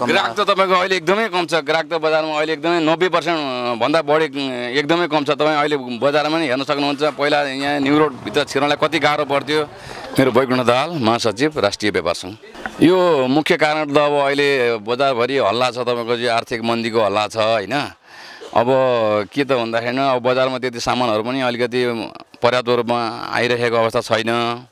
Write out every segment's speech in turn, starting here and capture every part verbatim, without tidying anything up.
कम ग्राहक त तपाईँको अहिले एकदमै कम छ। ग्राहक त बजारमा अहिले एकदमै नब्बे पर्सेन्ट भन्दा बढी एकदमै कम छ। तपाईँ अहिले बजारमा नि हेर्न सक्नुहुन्छ। पहिला यहाँ न्यु रोडभित्र छिर्नलाई कति गाह्रो पर्थ्यो। मेरो वैकुण्ठ दाहाल, महासचिव, राष्ट्रिय व्यापार सङ्घ। यो मुख्य कारण त अब अहिले बजारभरि हल्ला छ, तपाईँको चाहिँ आर्थिक मन्दीको हल्ला छ होइन। अब के त भन्दाखेरि अब बजारमा त्यति सामानहरू पनि अलिकति पर्याप्त रूपमा आइरहेको अवस्था छैन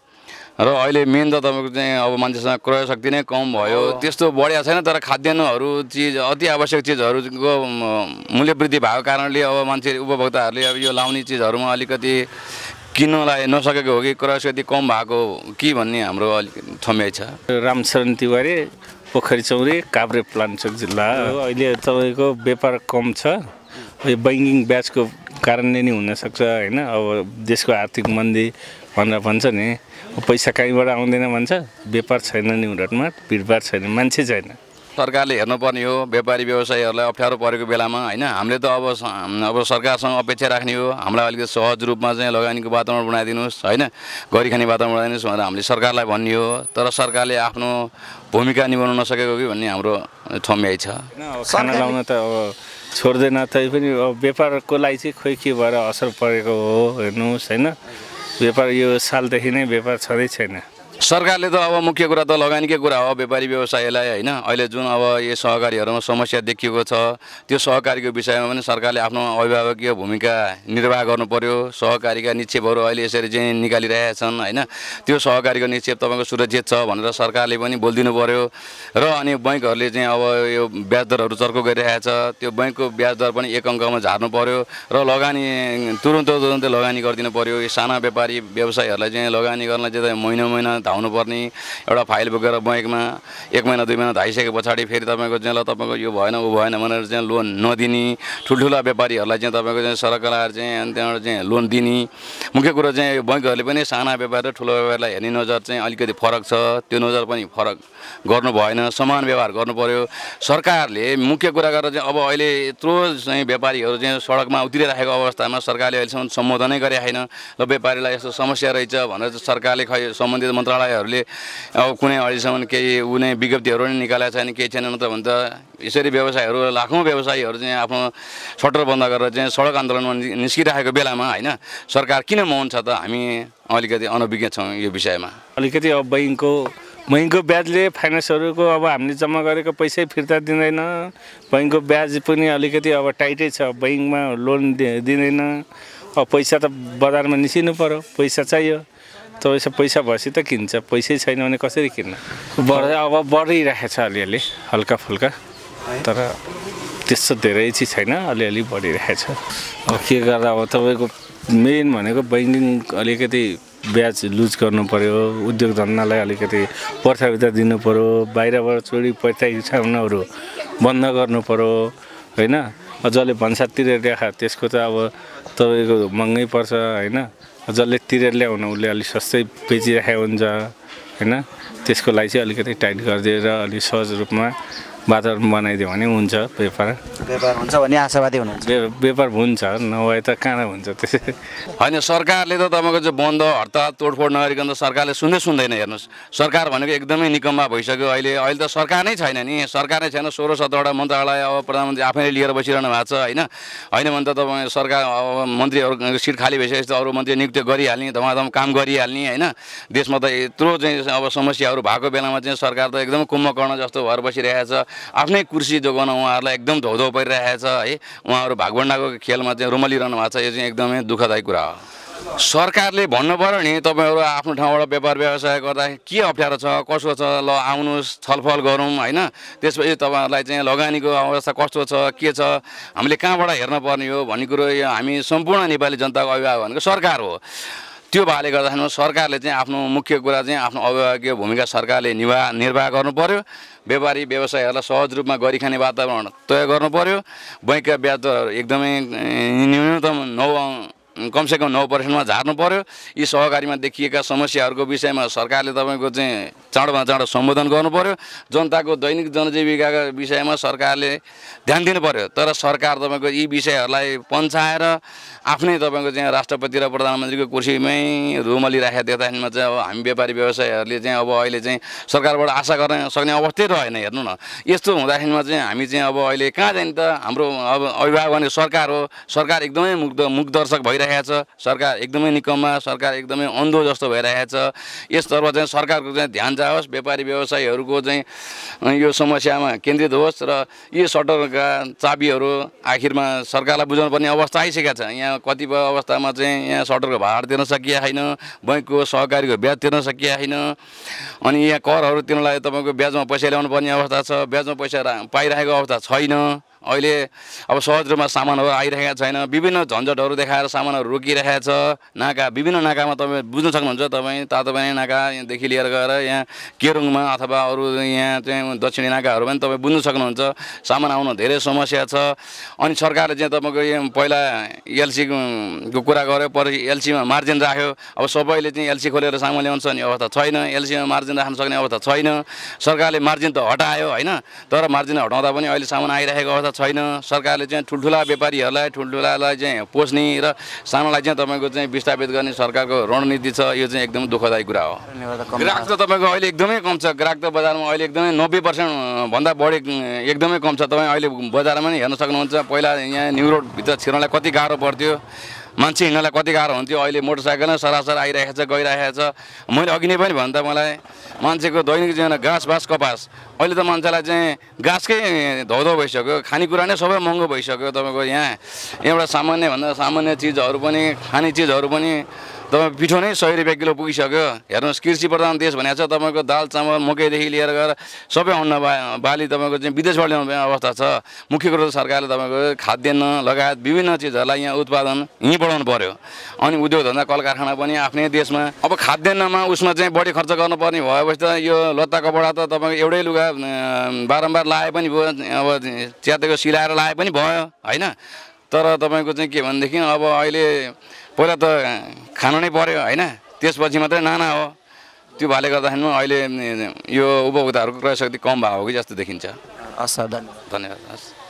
र अहिले मेन त तपाईँको चाहिँ अब मान्छेसँग क्रय शक्ति नै कम भयो। त्यस्तो बढिया छैन, तर खाद्यान्नहरू चिज अति आवश्यक चिजहरूको मूल्य वृद्धि भएको कारणले अब मान्छे उपभोक्ताहरूले अब यो लाउने चिजहरूमा अलिकति किन्नलाई नसकेको हो कि क्रय शक्ति कम भएको कि भन्ने हाम्रो अलिक ठम्याइ छ। रामशरण तिवारी, पोखरी चौरी, काभ्रे प्लान्चोक जिल्ला। अहिले तपाईँको व्यापार कम छ। यो बैङ्किङ ब्याजको कारणले नै हुनसक्छ होइन। अब देशको आर्थिक मन्दी भनेर भन्छ नि, पैसा कहीँबाट आउँदैन भन्छ। व्यापार छैन न्युरोडमा, भिडभाड छैन, मान्छे छैन। सरकारले हेर्नुपर्ने हो व्यापारी व्यवसायीहरूलाई अप्ठ्यारो परेको बेलामा होइन। हामीले त अब अब सरकारसँग अपेक्षा राख्ने हो हामीलाई अलिकति सहज रूपमा चाहिँ लगानीको वातावरण बनाइदिनुहोस् होइन, गरिखाने वातावरण बनाइदिनुहोस् भनेर हामीले सरकारलाई भन्ने हो। तर सरकारले आफ्नो भूमिका निभाउन नसकेको कि भन्ने हाम्रो ठम्याइ छ। खाना लाउन त अब छोड्दैन, तै पनि अब व्यापारको लागि चाहिँ खोइ के भएर असर परेको हो हेर्नुहोस् होइन। व्यापार यो सालदेखि नै व्यापार छँदै छैन। सरकारले त अब मुख्य कुरा त लगानीकै कुरा हो व्यापारी व्यवसायीलाई होइन। अहिले जुन अब यो सहकारीहरूमा समस्या देखिएको छ त्यो सहकारीको विषयमा पनि सरकारले आफ्नो अभिभावकीय भूमिका निर्वाह गर्नु पर्यो। सहकारीका निक्षेपहरू अहिले यसरी चाहिँ निकालिरहेका छन् होइन। त्यो सहकारीको निक्षेप तपाईँको सुरक्षित छ भनेर सरकारले पनि बोलिदिनु पर्यो। र अनि बैङ्कहरूले चाहिँ अब यो ब्याज दरहरू चर्को गरिरहेको छ, त्यो बैङ्कको ब्याज दर पनि एक अङ्कमा झार्नु पर्यो र लगानी तुरुन्त तुरुन्तै लगानी गरिदिनु पर्यो। यो साना व्यापारी व्यवसायीहरूलाई चाहिँ लगानी गर्नलाई चाहिँ महिना महिना धाउनुपर्ने एउटा फाइल बोकेर बैङ्कमा एक महिना दुई महिना धाइसके पछाडि फेरि तपाईँको चाहिँ ल तपाईँको यो भएन ऊ भएन भनेर चाहिँ लोन नदिने, ठुल्ठुला व्यापारीहरूलाई चाहिँ तपाईँको चाहिँ सरकारले चाहिँ अनि त्यहाँबाट चाहिँ लोन दिने। मुख्य कुरो चाहिँ यो बैङ्कहरूले पनि साना व्यापार र ठुलो व्यापारलाई हेर्ने नजर चाहिँ अलिकति फरक छ। त्यो नजर पनि फरक गर्नु भएन, समान व्यवहार गर्नु पर्यो। सरकारले मुख्य कुरा गरेर चाहिँ अब अहिले यत्रो चाहिँ व्यापारीहरू चाहिँ सडकमा उत्रिरहेको अवस्थामा सरकारले अहिलेसम्म सम्बोधनै गरेको छैन। ल व्यापारीलाई यस्तो समस्या रहेछ भनेर सरकारले खै सम्बन्धित मन्त्रालयहरूले अब कुनै अहिलेसम्म केही कुनै विज्ञप्तिहरू नै निकालेको छैन, केही छैन। नत्र भने त यसरी व्यवसायीहरू लाखौँ व्यवसायीहरू चाहिँ आफ्नो सटर बन्द गरेर चाहिँ सडक आन्दोलनमा निस्किरहेको बेलामा होइन सरकार किन मौन छ त? हामी अलिकति अनभिज्ञ छौँ यो विषयमा। अलिकति अब बैङ्कको बैङ्कको ब्याजले फाइनेन्सहरूको अब हामीले जम्मा गरेको पैसै फिर्ता दिँदैन। बैङ्कको ब्याज पनि अलिकति अब टाइटै छ, बैङ्कमा लोन दिँदैन। अब पैसा त बजारमा निस्किनु पर्यो, पैसा चाहियो। त पैसा पैसा भएपछि त किन्छ, पैसै छैन भने कसरी किन्न? बढ अब बढिरहेको छ अलिअलि हल्का फुल्का, तर त्यस्तो धेरै चाहिँ छैन, अलिअलि बढिरहेको छ। अब के गर्दा अब तपाईँको मेन भनेको बैङ्किङ अलिकति ब्याज लुज गर्नु पर्यो, उद्योग धन्दालाई अलिकति पर्थाभित्र दिनु पर्यो, बाहिरबाट चोरी पैँताइसाउनहरू बन्द गर्नु पर्यो होइन। जसले भन्सार तिरेर ल्याखा त्यसको त अब तपाईँको महँगै पर्छ होइन। जसले तिरेर ल्याउनु उसले अलिक सस्तै बेचिराखेको हुन्छ होइन। त्यसको लागि चाहिँ अलिकति टाइट गरिदिएर अलिक सहज रूपमा वातावरण बनाइदियो भने हुन्छ। व्यापार व्यापार हुन्छ भन्ने आशावादी हुनुहुन्छ? व्यापार हुन्छ, नभए त कहाँ हुन्छ त्यसै होइन। सरकारले त तपाईँको चाहिँ बन्द हडताल तोडफोड नगरिकन त सरकारले सुन्दै सुन्दैन। हेर्नुहोस् सरकार भनेको एकदमै निकम्मा भइसक्यो। अहिले अहिले त सरकार नै छैन नि, सरकार नै छैन। सोह्र सत्रवटा मन्त्रालय अब प्रधानमन्त्री आफैले लिएर बसिरहनु भएको छ होइन। होइन भने त तपाईँ सरकार अब मन्त्रीहरू सिट खाली भइसकेपछि अरू मन्त्री नियुक्त गरिहाल्ने, धमाधम काम गरिहाल्ने होइन। देशमा त यत्रो चाहिँ अब समस्याहरू भएको बेलामा चाहिँ सरकार त एकदम कुम्भकर्ण जस्तो भएर बसिरहेको छ। आफ्नै कुर्सी जोगाउन उहाँहरूलाई एकदम धौधौ परिरहेको छ है। उहाँहरू भागभण्डाको खेलमा चाहिँ रुमलिरहनु भएको छ। यो चाहिँ एकदमै दुःखदायी कुरा हो। सरकारले भन्नु पर्यो नि तपाईँहरू आफ्नो ठाउँबाट व्यापार व्यवसाय गर्दा के अप्ठ्यारो छ, कसो छ, ल आउनुहोस् छलफल गरौँ होइन। त्यसपछि तपाईँहरूलाई चाहिँ लगानीको अवस्था कस्तो छ, के छ, हामीले कहाँबाट हेर्न पर्ने हो भन्ने कुरो यो हामी सम्पूर्ण नेपाली जनताको अभिभावक भनेको सरकार हो। त्यो भएले गर्दाखेरि सरकारले चाहिँ आफ्नो मुख्य कुरा चाहिँ आफ्नो अभिभावकीय भूमिका सरकारले निर्वाह निर्वाह गर्नु पर्यो। व्यापारी व्यवसायीहरूलाई सहज रूपमा गरिखाने वातावरण तय गर्नु पर्यो। बैङ्कका ब्याज दरहरू एकदमै न्यूनतम नौ कमसेकम नौ पर्सेन्टमा झार्नु पर्यो। यी सहकारीमा देखिएका समस्याहरूको विषयमा सरकारले तपाईँको चाहिँ चाँडोमा चाँडो सम्बोधन गर्नु पर्यो। जनताको दैनिक जनजीविकाका विषयमा सरकारले ध्यान दिनु पर्यो। तर सरकार तपाईँको यी विषयहरूलाई पन्छाएर आफ्नै तपाईँको चाहिँ राष्ट्रपति र प्रधानमन्त्रीको कुर्सीमै रुमलिराखेको देख्दाखेरिमा चाहिँ अब हामी व्यापारी व्यवसायीहरूले चाहिँ अब अहिले चाहिँ सरकारबाट आशा गर्न सक्ने अवस्थै रहेन। हेर्नु न, यस्तो हुँदाखेरिमा चाहिँ हामी चाहिँ अब अहिले कहाँ जाने त? हाम्रो अब अभिभावक भने सरकार हो। सरकार एकदमै मुग्ध मुखदर्शक भइरहेको छ। सरकार एकदमै निकम्मा, सरकार एकदमै अन्धो जस्तो भइरहेको छ। यसतर्फ चाहिँ सरकारको चाहिँ ध्यान जाओस्, व्यापारी व्यवसायीहरूको चाहिँ यो समस्यामा केन्द्रित होस् र यी सटरका चाबीहरू आखिरमा सरकारलाई बुझाउनु पर्ने अवस्था आइसकेको छ। यहाँ कतिपय अवस्थामा चाहिँ यहाँ सटरको भाडा तिर्न सकिएको छैन, बैङ्कको सहकारीको ब्याज तिर्न सकिएको छैन, अनि यहाँ करहरू तिर्नलाई तपाईँको ब्याजमा पैसा ल्याउनु पर्ने अवस्था छ। ब्याजमा पैसा पाइरहेको अवस्था छैन। अहिले अब सहज रूपमा सामानहरू आइरहेका छैन। विभिन्न झन्झटहरू देखाएर सामानहरू रोकिरहेको छ। नाका विभिन्न नाकामा तपाईँ बुझ्न सक्नुहुन्छ। तपाईँ तातोपानी नाकादेखि लिएर गएर यहाँ केरुङमा अथवा अरू यहाँ चाहिँ दक्षिणी नाकाहरू पनि तपाईँ बुझ्न सक्नुहुन्छ। सामान आउन धेरै समस्या छ। अनि सरकारले चाहिँ तपाईँको यहाँ पहिला एलसीको कुरा गर्यो, पछि एलसीमा मार्जिन राख्यो। अब सबैले चाहिँ एलसी खोलेर सामान ल्याउन सक्ने अवस्था छैन, एलसीमा मार्जिन राख्न सक्ने अवस्था छैन। सरकारले मार्जिन त हटायो होइन, तर मार्जिन हटाउँदा पनि अहिले सामान आइरहेको अवस्था छैन। सरकारले चाहिँ ठुल्ठुला व्यापारीहरूलाई ठुल्ठुलालाई चाहिँ पोस्ने र सानोलाई चाहिँ तपाईँको चाहिँ विस्थापित गर्ने सरकारको रणनीति छ। यो चाहिँ एकदम दुःखदायी कुरा हो। ग्राहक त तपाईँको अहिले एकदमै कम छ। ग्राहक त बजारमा अहिले एकदमै नब्बे पर्सेन्ट भन्दा बढी एकदमै कम छ। तपाईँ अहिले बजारमा पनि हेर्न सक्नुहुन्छ। पहिला यहाँ न्यु रोडभित्र छिर्नलाई कति गाह्रो पर्थ्यो, मान्छे हिँड्नलाई कति गाह्रो हुन्थ्यो। अहिले मोटरसाइकलमा सरासर आइरहेको छ, गइरहेको छ। मैले अघि नै पनि भन्दा मलाई मान्छेको दैनिक जीवन घाँस बाँस कपास, अहिले त मान्छेलाई चाहिँ घाँसकै धौधौ भइसक्यो। खानेकुरा नै सबै महँगो भइसक्यो। तपाईँको यहाँ एउटा सामान्यभन्दा सामान्य चिजहरू पनि, खाने चिजहरू पनि तपाईँ पिठो नै सय रुपियाँ किलो पुगिसक्यो। हेर्नुहोस्, कृषि प्रधान देश भनेको छ। तपाईँको दाल चामल मकैदेखि लिएर गएर सबै अन्न बा बाली तपाईँको चाहिँ विदेशबाट ल्याउने अवस्था छ। मुख्य कुरो त सरकारले तपाईँको खाद्यान्न लगायत विभिन्न चिजहरूलाई यहाँ उत्पादन यहीँ बढाउनु पर्यो। अनि उद्योग धन्दा कल कारखाना पनि आफ्नै देशमा। अब खाद्यान्नमा उसमा चाहिँ बढी खर्च गर्नुपर्ने भएपछि त यो लत्ता कपडा त तपाईँको एउटै लुगा बारम्बार लाए पनि भयो, अब च्यातेको सिलाएर लाए पनि भयो होइन। तर तपाईँको चाहिँ के भनेदेखि अब अहिले पहिला त खानु नै पर्यो होइन, त्यसपछि मात्रै नाना हो। त्यो भएले गर्दाखेरिमा अहिले यो उपभोक्ताहरूको क्रय शक्ति कम भएको कि जस्तो देखिन्छ। हस् सर, धन्यवाद। धन्यवाद। हस्।